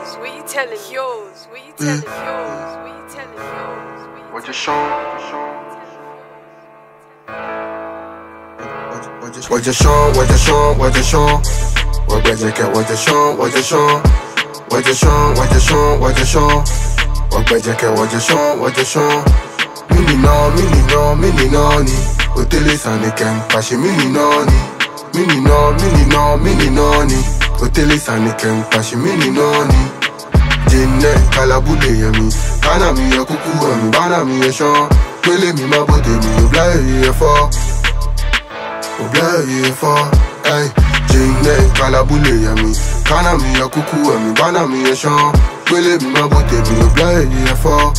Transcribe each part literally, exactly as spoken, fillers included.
yours, what you telling yours, what you telling yours, what you telling yours. What you show? What you show? What you show? What you show? What you show? What you show? What you show? What you show? What you show? What you show? What you show? What you show? What you show? Mini no, mini no, mini no ni. Hoteli sani ken pashi mini no ni. Mini no, mini no, mini no ni. Hoteli sani ken pashi mini no ni. Jinne kalabule yemi, kana mi ya kuku yemi, bana mi ya shon. Kwele mi mabote mi, oblaye ye fo, oblaye ye fo. Ay, jinne kalabule yemi, kana mi ya kuku yemi, bana mi ya shon. Kwele mi mabote mi, oblaye ye fo,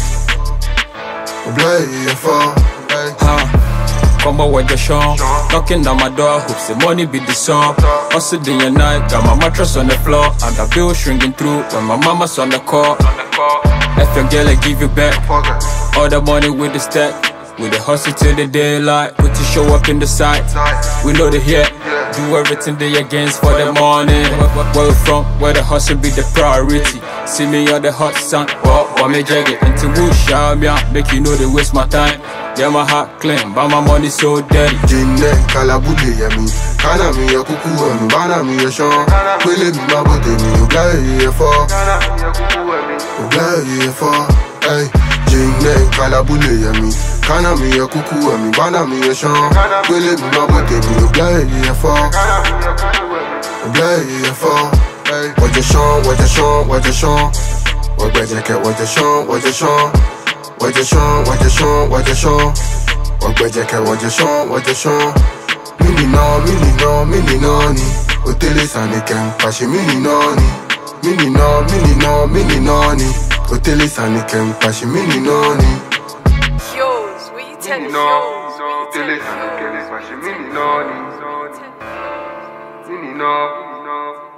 oblaye ye fo. Huh. Come on with the show, knocking on my door, hopes the money be the sum. Hustle day and night, got my mattress on the floor, and the bill shrinking through when my mama's on the call. If your girl, I give you back all the money with the stack. With the hustle till the daylight, put to show up in the sight. We know the hit, do everything they against for the money. Where we from, where the hustle be the priority. See me on the hot sun, oh, oh me jag it into wood, shout me out, make you know they waste my time. Yeah, my heart clean, but my money so dirty. Jinne kalabule yemi, kana mi ya kuku yemi, bana mi ya shon. Kwele mi mabote mi, oblaye ye fo, oblaye ye fo. Ay, jinne kalabule yemi, kana mi ya kuku yemi, bana mi ya shon. Kwele mi mabote mi, oblaye ye fo, oblaye ye fo. Ay, what you show, what you show, what you show? What you show, what you show, what you show? What you show, what you show, what you show? What you show, what you show, what you show? Mini no, mini no, mini no ni. Hoteli sani ken pashi mini no ni. Mini no, mini no, mini no ni. Hoteli sani ken pashi mini no ni. Yours, what you telling yours, what you telling yours. Mini no, mini no.